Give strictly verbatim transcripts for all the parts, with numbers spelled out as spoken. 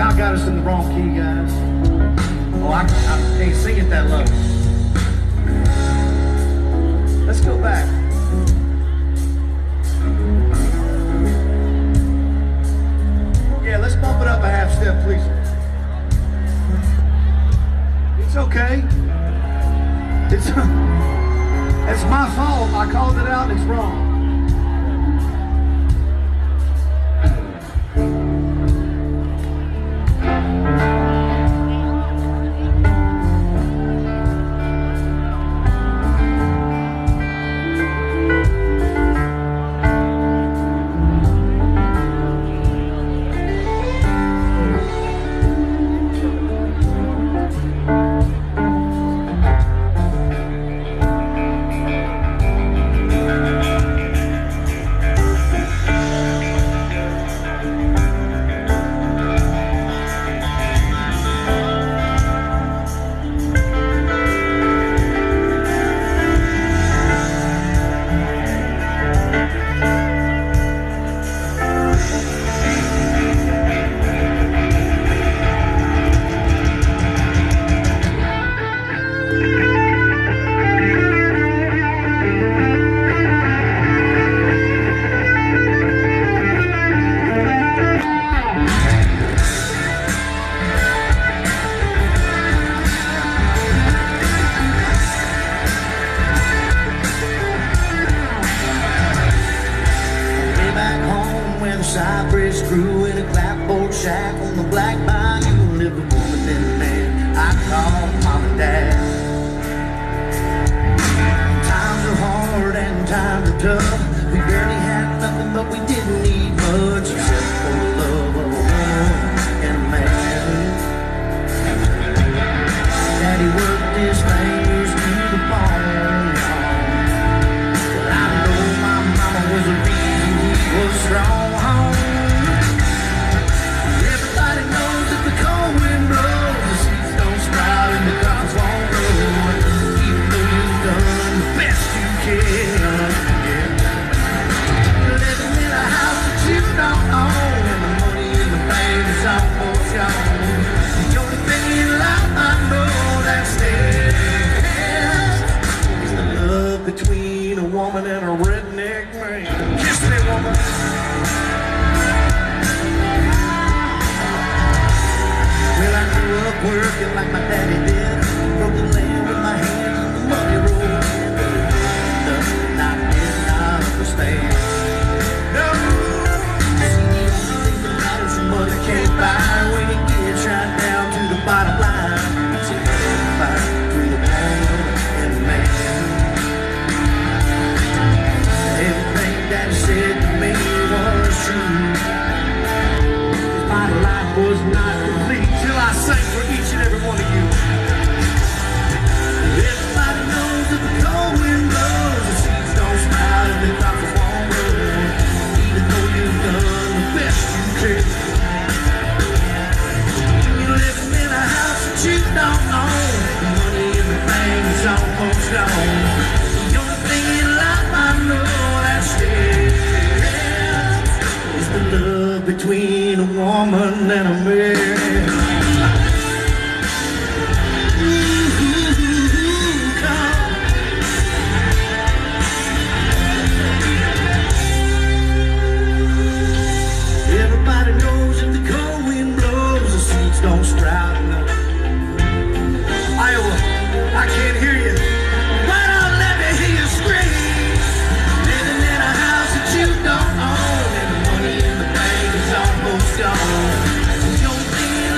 y'all got us in the wrong key, guys. Oh, I, I can't sing it that low. Let's go back. Yeah, let's bump it up a half step, please. It's okay. It's, it's my fault. I called it out and it's wrong. Cypress grew in a clapboard shack on the Black Bayou. Lived a woman and a man I call mom and dad. Times are hard and times are tough. We barely had nothing, but we didn't need much except for the love of a woman and a man. Daddy worked his fingers to the bone. But I know my mama was the reason he was strong. Between a woman and a redneck man. Kiss me, woman. Well, I grew up working like my daddy did. Broke the land with my hands and the money rolled in. But it wasn't nothing I did not understand. No, see, the only thing that matters is money can't buy. When it gets right down to the bottom line, it's a fight between a woman and a man. Everything that he said to me was true. My life was not complete till I sang for each and every one of you. Everybody knows that the cold wind blows, the seas don't smile and the drops won't roll. Even though you've done the best you can. You're living in a house that you don't own. The money in the bank is almost gone. The only thing in life I know is the love between a woman and a man. Ooh, come. Everybody knows if the cold wind blows, the seeds don't sprout. Iowa, I can't hear you. Why don't let me hear you scream? Living in a house that you don't own, and the money in the bank is almost gone. The only thing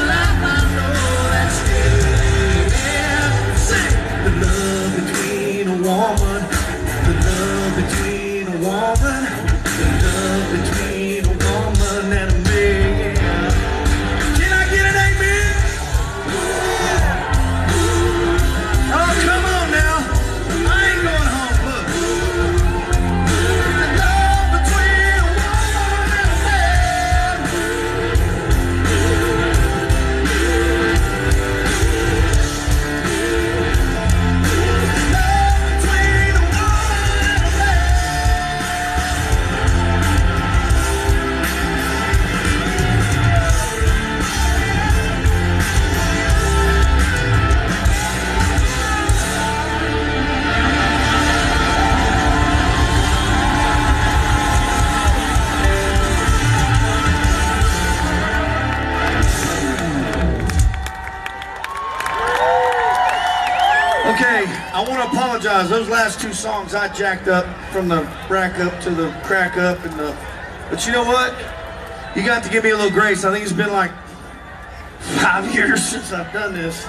want to apologize. Those last two songs I jacked up from the rack up to the crack up and the. But you know what? You got to give me a little grace. I think it's been like five years since I've done this.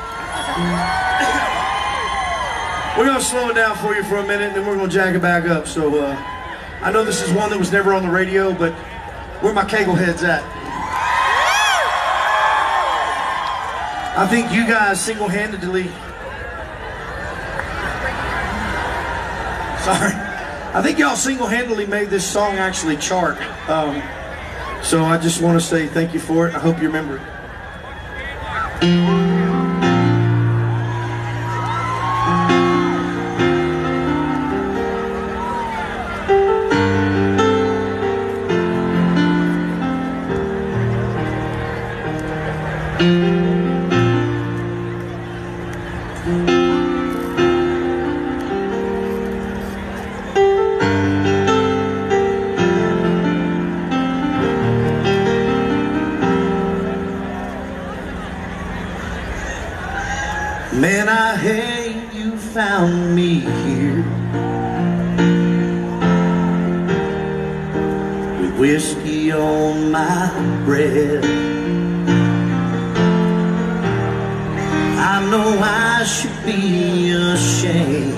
We're gonna slow it down for you for a minute, and then we're gonna jack it back up. So uh, I know this is one that was never on the radio, but where my Cagle heads at? I think you guys single-handedly. Sorry. I think y'all single-handedly made this song actually chart. Um, so I just want to say thank you for it. I hope you remember it. Man, I hate you found me here with whiskey on my breath. I know I should be ashamed.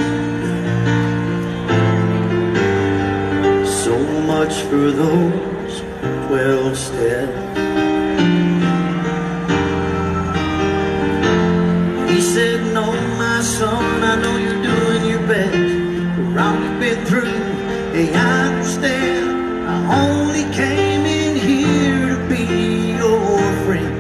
So much for those twelve steps. He said, no, my son, I know you're doing your best. The wrong you've been through, hey, I understand. I only came in here to be your friend.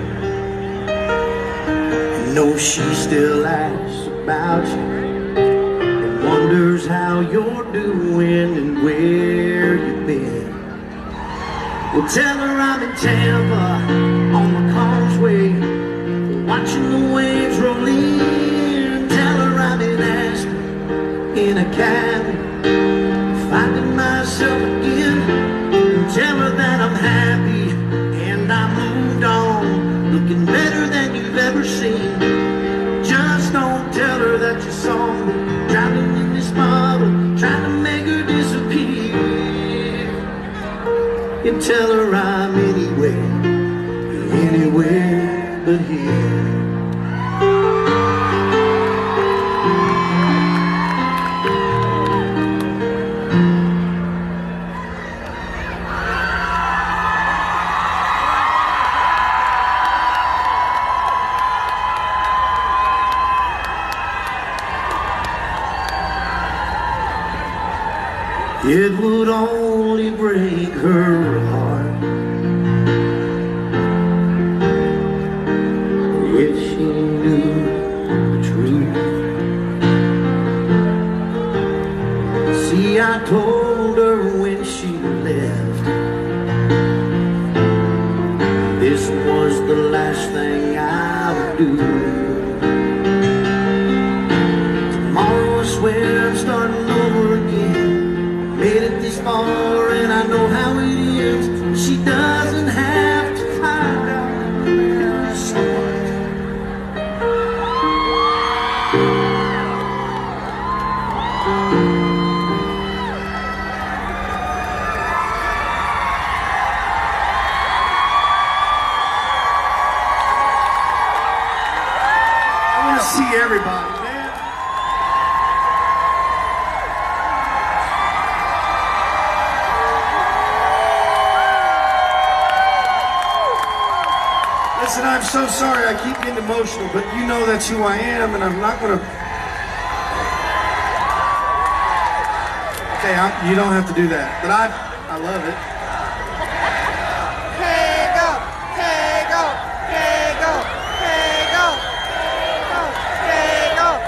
And know she still asks about you and wonders how you're doing and where you've been. Well, tell her I'm in Tampa on the causeway, watching the waves roll in. Tell her I'm in Aspen in a cabin, finding myself again. Tell her that I'm happy and I moved on, looking better than you've ever seen. Just don't tell her that you saw me drowning in this bottle, trying to make her disappear. And tell her I'm anywhere, anywhere but here. It would only break her heart if she knew the truth. See, I told her when she left, this was the last thing I would do. Tomorrow I swear I'm starting over again. Made it this far and I know how it ends. She doesn't have to find out there's so much. I want to see everybody, man. Listen, I'm so sorry I keep getting emotional, but you know that's who I am, and I'm not gonna... Okay, I'm, you don't have to do that, but I, I love it. Cagle, Cagle, Cagle, Cagle, Cagle,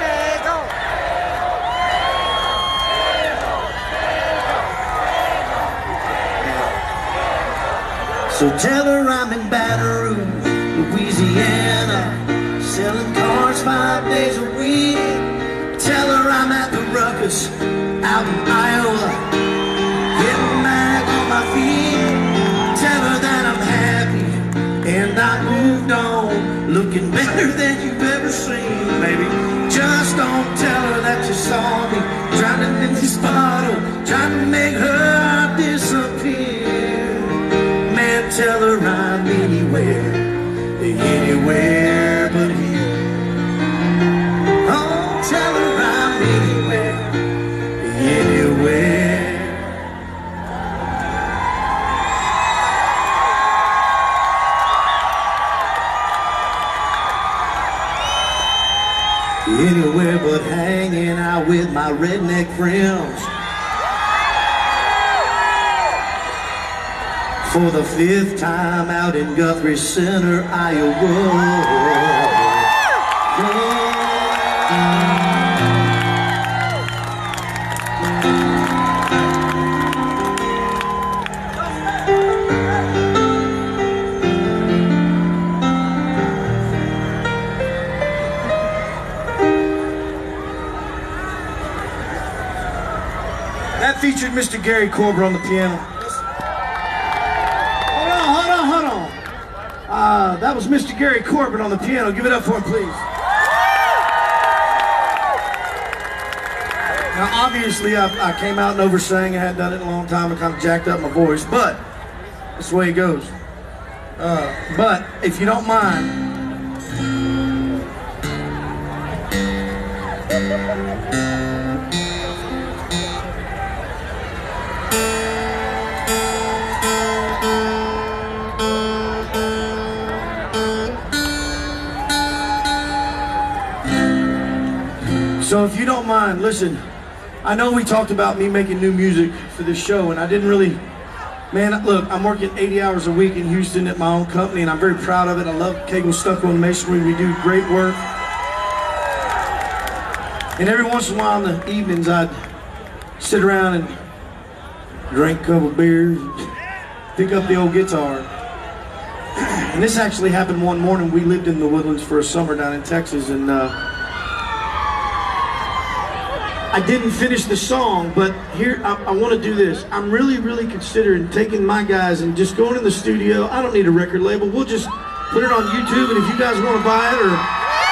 Cagle. So tell her I'm in Baton Rouge, Louisiana, selling cars five days a week. Tell her I'm at the Ruckus out in Iowa, getting back on my feet. Tell her that I'm happy And I moved on, looking better than you've ever seen, baby. Just don't tell her that you saw me drowning in this bottle, trying to make her disappear. Man, tell her I'm anywhere, anywhere but here. Oh, tell her I'm anywhere, anywhere. Anywhere but hanging out with my redneck friends. For the fifth time out in Guthrie Center, Iowa. That featured Mister Gary Corber on the piano. Hold on, hold on, hold on. Uh, that was Mister Gary Corber on the piano. Give it up for him, please. Now, obviously, I, I came out and oversang. I hadn't done it in a long time. I kind of jacked up my voice, but that's the way it goes. Uh, but if you don't mind, so if you don't mind, listen, I know we talked about me making new music for this show, and I didn't really, man, look, I'm working eighty hours a week in Houston at my own company, and I'm very proud of it. I love Cagle Stucco and Masonry. We do great work. And every once in a while in the evenings, I'd sit around and drink a couple beers, pick up the old guitar. And this actually happened one morning. We lived in the Woodlands for a summer down in Texas, and uh, I didn't finish the song, but here, I, I want to do this. I'm really, really considering taking my guys and just going in the studio. I don't need a record label. We'll just put it on YouTube, and if you guys want to buy it, or...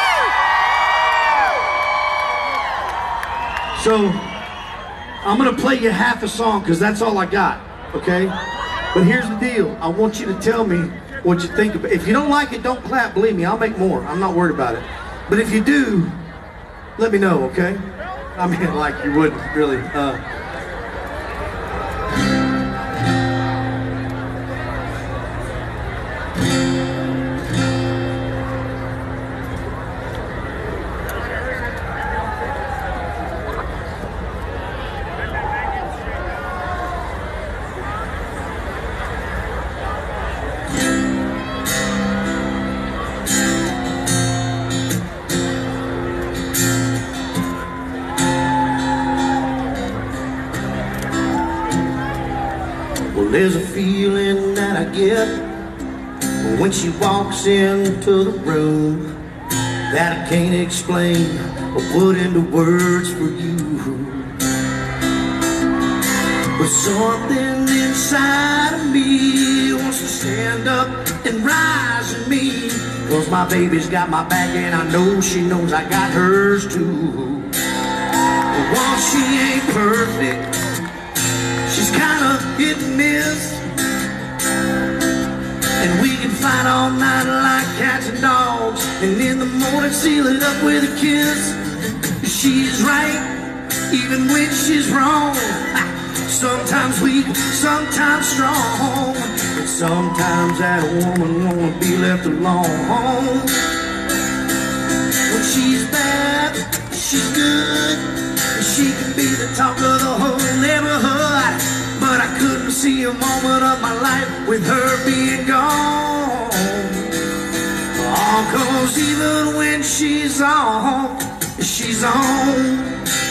So, I'm going to play you half a song, because that's all I got, okay? But here's the deal. I want you to tell me what you think of it. If you don't like it, don't clap. Believe me, I'll make more. I'm not worried about it. But if you do, let me know, okay? I mean, like you wouldn't, really. Uh, There's a feeling that I get when she walks into the room that I can't explain or put into words for you. But something inside of me wants to stand up and rise in me, 'cause my baby's got my back and I know she knows I got hers too. But while she ain't perfect, she's kind of hit and miss, and we can fight all night like cats and dogs, and in the morning seal it up with a kiss. She's right, even when she's wrong. Sometimes weak, sometimes strong, and sometimes that woman wanna be left alone. When she's bad, she's good. She can be the talk of the whole neighborhood, but I couldn't see a moment of my life with her being gone. Oh, 'cause even when she's on, she's on.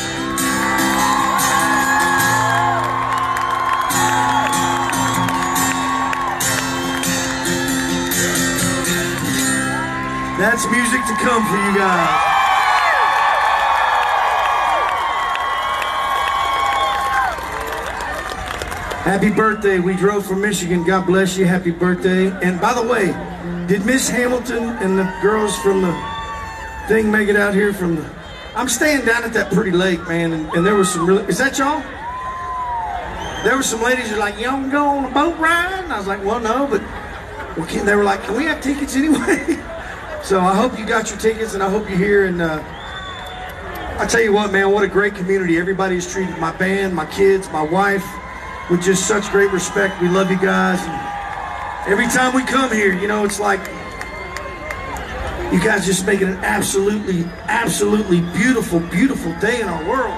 That's music to come for you guys. Happy birthday. We drove from Michigan. God bless you. Happy birthday. And by the way, did Miss Hamilton and the girls from the thing make it out here from the... I'm staying down at that pretty lake, man, and, and there was some really... Is that y'all? There were some ladies who were like, you don't go on a boat ride? And I was like, well, no, but... Well, can, they were like, can we have tickets anyway? So I hope you got your tickets, and I hope you're here. And uh, I tell you what, man, what a great community. Everybody's treated my band, my kids, my wife with just such great respect. We love you guys. And every time we come here, you know, it's like you guys just make it an absolutely, absolutely beautiful, beautiful day in our world.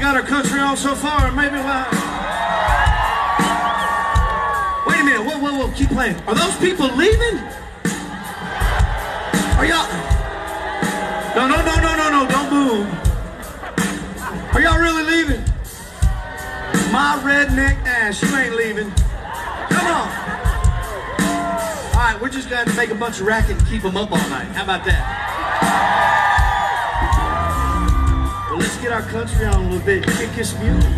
So far, maybe. Well, wait a minute. Whoa, whoa, whoa! keep playing. Are those people leaving? Are y'all? No, no, no, no, no, no, don't move. Are y'all really leaving? My redneck ass, you ain't leaving. Come on. All right, we're just gonna make a bunch of racket and keep them up all night. How about that? Well, let's get our country on a little bit. Kick this music.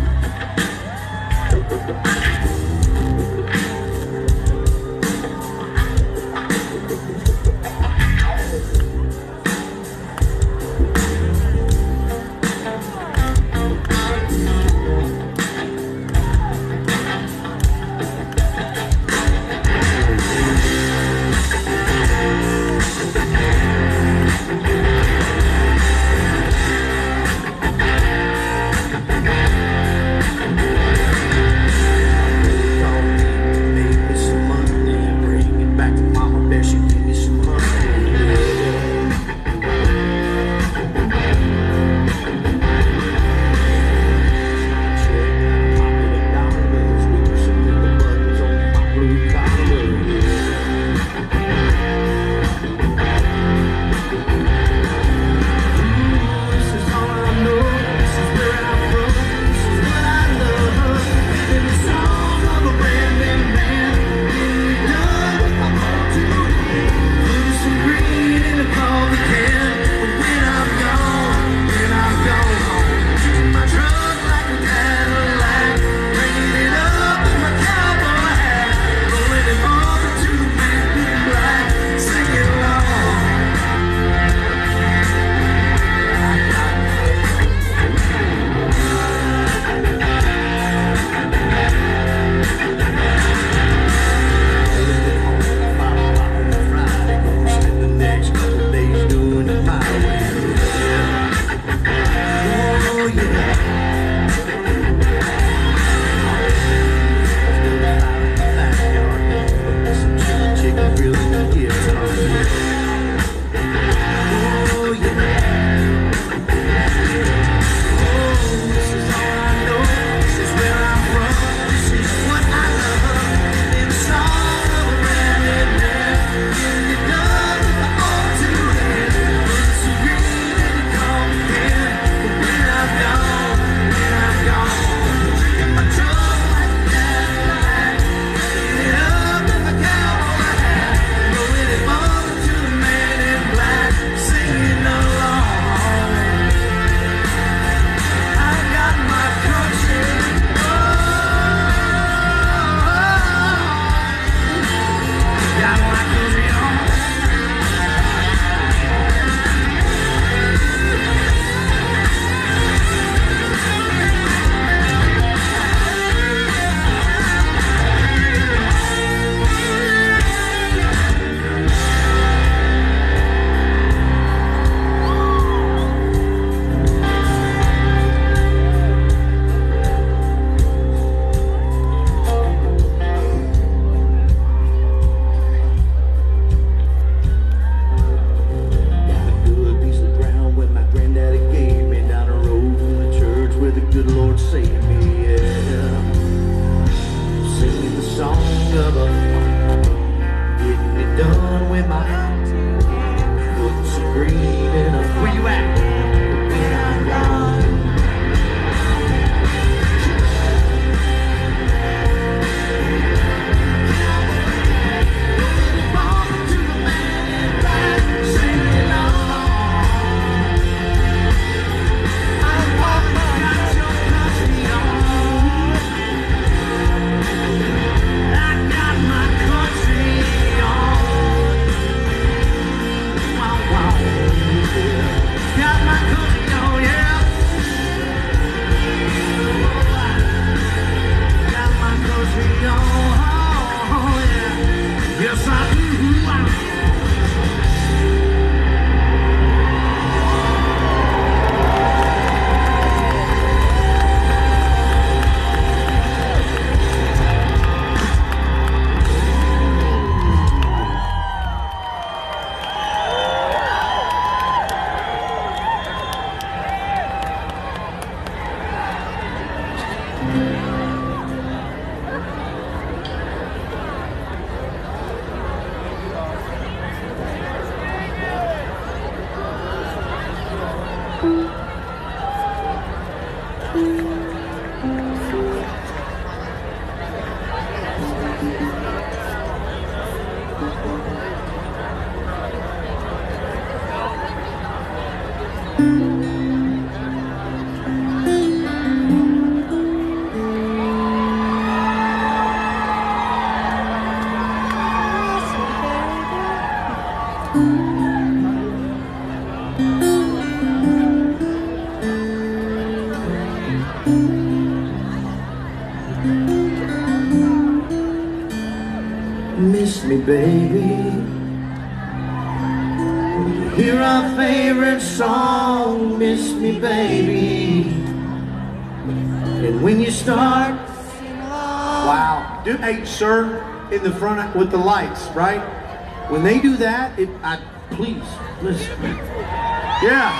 Yeah. Miss me, baby. Hear our favorite song, miss me, baby. And when you start, wow, do hey, sir, in the front with the lights, right? When they do that, it, I please listen. Yeah.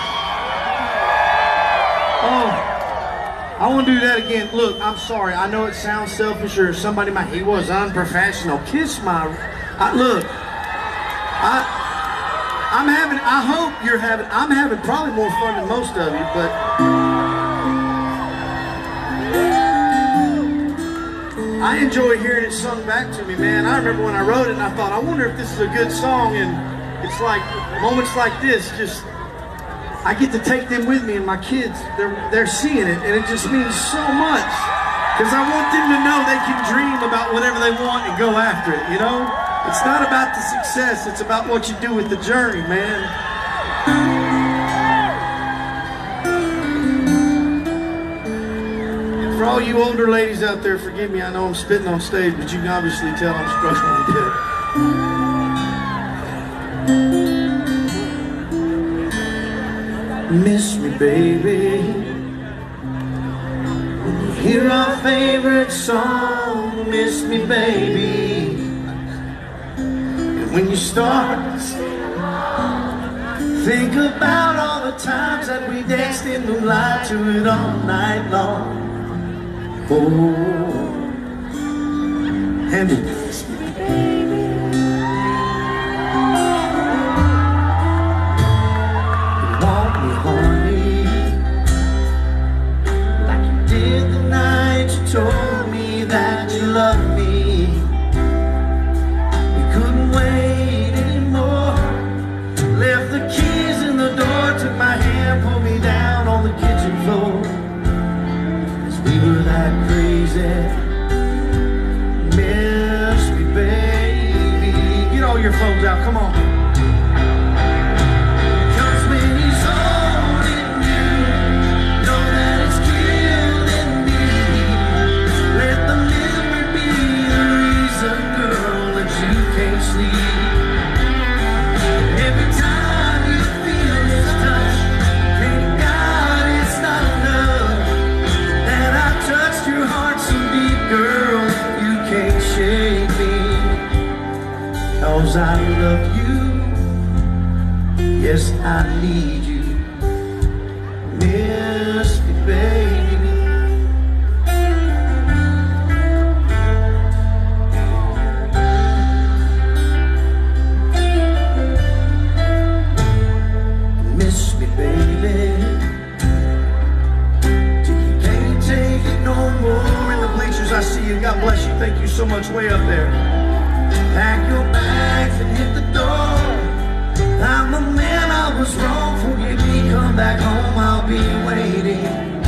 Oh, I want to do that again. Look, I'm sorry. I know it sounds selfish, or somebody might. He was unprofessional. Kiss my. I, look, I. I'm having, I hope you're having, I'm having probably more fun than most of you, but I enjoy hearing it sung back to me, man. I remember when I wrote it and I thought, I wonder if this is a good song, and it's like, moments like this, just, I get to take them with me, and my kids, they're, they're seeing it, and it just means so much, because I want them to know they can dream about whatever they want and go after it, you know? It's not about the success, it's about what you do with the journey, man. And for all you older ladies out there, forgive me, I know I'm spitting on stage, but you can obviously tell I'm struggling a bit. Miss me, baby. When you hear our favorite song, miss me, baby. When you start, think about all the times that we danced in moonlight to it all night long. Oh, and it makes me, baby. You want me, honey, like you did the night you told me that you loved me. Wait anymore. Left the keys in the door, took my hand, pulled me down on the kitchen floor. Cause we were that crazy. Miss me, baby. Get all your phones out, come on. Cause when he's holding you, know that it's killing me. Let the memory be the reason, girl, that you can't sleep. Every time you feel his touch, pray to God it's not enough that I touched your heart so deep, girl, you can't shake me. Cause I love you, yes I need you. Miss me, baby. I see you. God bless you. Thank you so much. Way up there. Pack your bags and hit the door. I'm the man, I was wrong. Forgive me. Come back home. I'll be waiting.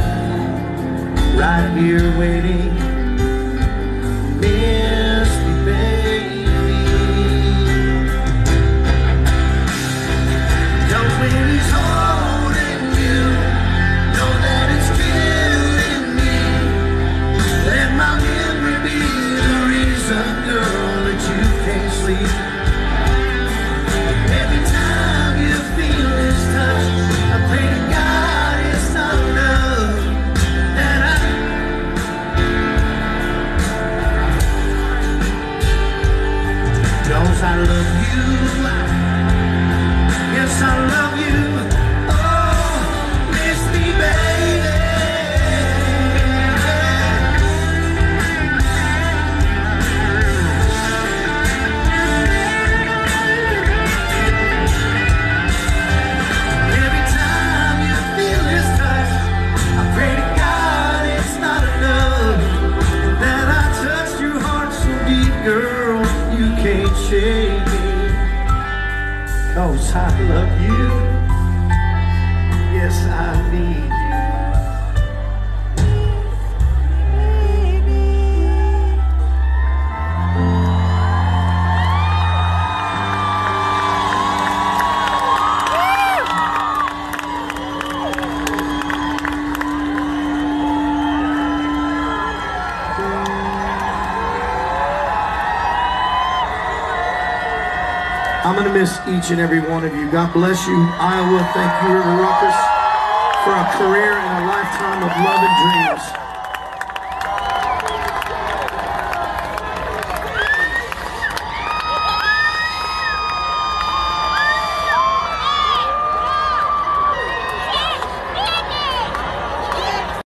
Right here waiting. Miss me, baby. Cause when he's holding you, know that it's killing me. Let my memory be the reason, girl, that you can't sleep. Every time you feel his touch, I pray to God it's not enough that I. Cause I love you, yes I love you. Oh, miss me, baby. Girl, you can't shake me. Cause I love you. yes, I need you. I'm going to miss each and every one of you. God bless you, Iowa. Thank you, Ruckus, for a career and a lifetime of love and dreams.